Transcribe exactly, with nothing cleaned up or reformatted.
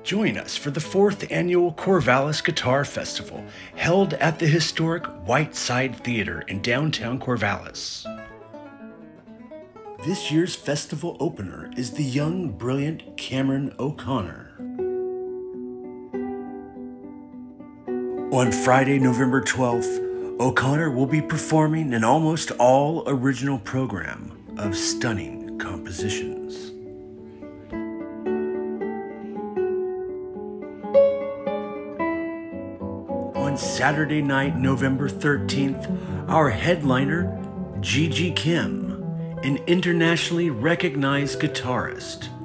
Join us for the fourth annual Corvallis Guitar Festival, held at the historic Whiteside Theater in downtown Corvallis. This year's festival opener is the young, brilliant Cameron O'Connor. On Friday, November twelfth, O'Connor will be performing an almost all original program of stunning compositions. On Saturday night, November thirteenth, our headliner, Gigi Kim, an internationally recognized guitarist,